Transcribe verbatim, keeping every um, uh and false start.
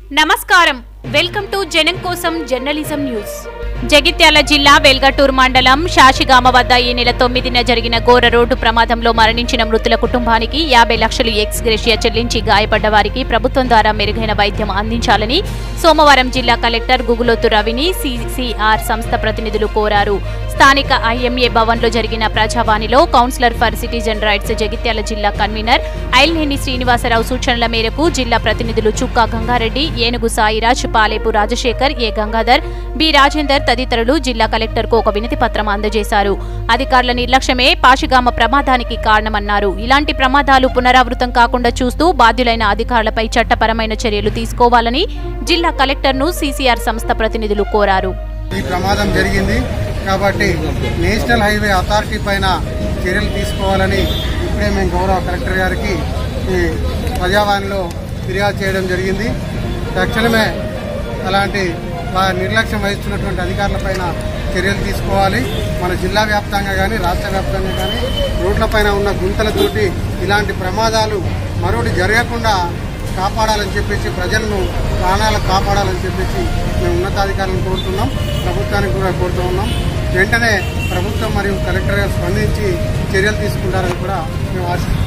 నమస్కారం welcome to జనం కోసం జర్నలిజం న్యూస్। జగిత్యాల జిల్లా వెల్గటూర్ మండలం శాషిగామ వద్ద ఈ నెల తొమ్మిదిన జరిగిన ఘోర రోడ్డు ప్రమాదంలో మరణించిన మృతుల కుటుంబానికి యాభై లక్షలు ఎక్స్ గ్రేషియా చెల్లించి గాయపడ్డ వారికి ప్రభుత్వం ద్వారా మెరుగైన వైద్యం అందించాలని సోమవారం జిల్లా కలెక్టర్ గుగులోతు రవిని సిసిఆర్ సంస్థ ప్రతినిధులు కోరారు। స్థానిక ఐఎంఏ భవన్లో జరిగిన ప్రజావాణిలో councillor for citizen rights Jagtial జిల్లా కన్వీనర్ ఐల్నేని శ్రీనివాసరావు సూచనల మేరకు జిల్లా ప్రతినిధులు చుక్కా గంగారెడ్డి, ఏనుగు సాయిరాజ్, పాలేపు రాజశేఖర్, ఏ గంగాధర్, బి రాజేందర్ తదితరులు జిల్లా కలెక్టర్కు ఒక వినతి పత్రం అందజేశారు। అధికారుల నిర్లక్ష్యమే పాషిగామ ప్రమాదానికి కారణమన్నారు। ఇలాంటి ప్రమాదాలు పునరావృతం కాకుండా చూస్తూ బాధ్యులైన అధికారులపై చట్టపరమైన చర్యలు తీసుకోవాలని జిల్లా కలెక్టర్ను సిసిఆర్ సంస్థ ప్రతినిధులు కోరారు। ఈ ప్రమాదం జరిగింది కాబట్టి నేషనల్ హైవే అథారిటీ పైన చర్యలు తీసుకోవాలని ఇప్పుడే మేము గౌరవ కలెక్టర్ గారికి ఈ ప్రజావాణిలో ఫిర్యాదు చేయడం జరిగింది। తక్షణమే అలాంటి నిర్లక్ష్యం వహిస్తున్నటువంటి అధికారులపైన చర్యలు తీసుకోవాలి। మన జిల్లా వ్యాప్తంగా కానీ రాష్ట్ర వ్యాప్తంగా కానీ రోడ్లపైన ఉన్న గుంతలతోటి ఇలాంటి ప్రమాదాలు మరొకటి జరగకుండా కాపాడాలని చెప్పేసి, ప్రజలను ప్రాణాలను కాపాడాలని చెప్పేసి మేము ఉన్నతాధికారులను కోరుతున్నాం, ప్రభుత్వానికి కూడా కోరుతూ ఉన్నాం। వెంటనే ప్రభుత్వం మరియు కలెక్టర్ స్పందించి చర్యలు తీసుకుంటారని కూడా మేము ఆశిస్తున్నాం।